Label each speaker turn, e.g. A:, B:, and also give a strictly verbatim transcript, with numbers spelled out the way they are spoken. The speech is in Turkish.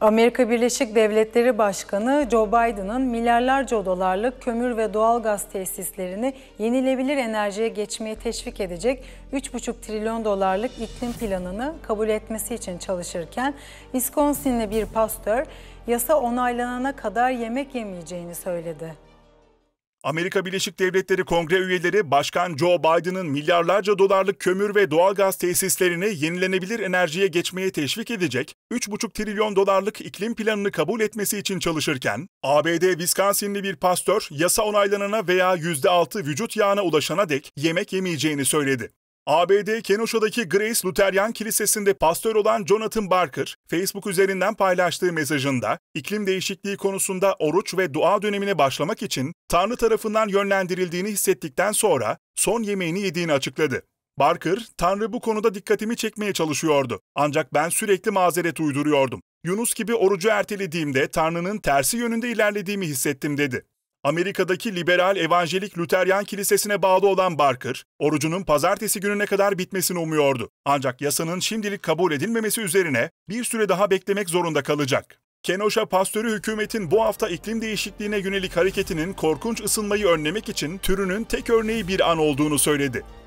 A: Amerika Birleşik Devletleri Başkanı Joe Biden'ın milyarlarca dolarlık kömür ve doğalgaz tesislerini yenilebilir enerjiye geçmeyi teşvik edecek üç buçuk trilyon dolarlık iklim planını kabul etmesi için çalışırken, Wisconsin'li bir pastör yasa onaylanana kadar yemek yemeyeceğini söyledi.
B: Amerika Birleşik Devletleri Kongre üyeleri Başkan Joe Biden'ın milyarlarca dolarlık kömür ve doğalgaz tesislerini yenilenebilir enerjiye geçmeye teşvik edecek üç buçuk trilyon dolarlık iklim planını kabul etmesi için çalışırken, A B D Wisconsin'li bir pastör yasa onaylanana veya yüzde altı vücut yağına ulaşana dek yemek yemeyeceğini söyledi. A B D Kenosha'daki Grace Luteryan Kilisesi'nde pastör olan Jonathan Barker, Facebook üzerinden paylaştığı mesajında, iklim değişikliği konusunda oruç ve dua dönemine başlamak için Tanrı tarafından yönlendirildiğini hissettikten sonra son yemeğini yediğini açıkladı. Barker, "Tanrı bu konuda dikkatimi çekmeye çalışıyordu. Ancak ben sürekli mazeret uyduruyordum. Yunus gibi orucu ertelediğimde Tanrı'nın tersi yönünde ilerlediğimi hissettim," dedi. Amerika'daki liberal evanjelik Luteryan Kilisesi'ne bağlı olan Barker, orucunun pazartesi gününe kadar bitmesini umuyordu. Ancak yasanın şimdilik kabul edilmemesi üzerine bir süre daha beklemek zorunda kalacak. Kenosha pastörü hükümetin bu hafta iklim değişikliğine yönelik hareketinin korkunç ısınmayı önlemek için türünün tek örneği bir an olduğunu söyledi.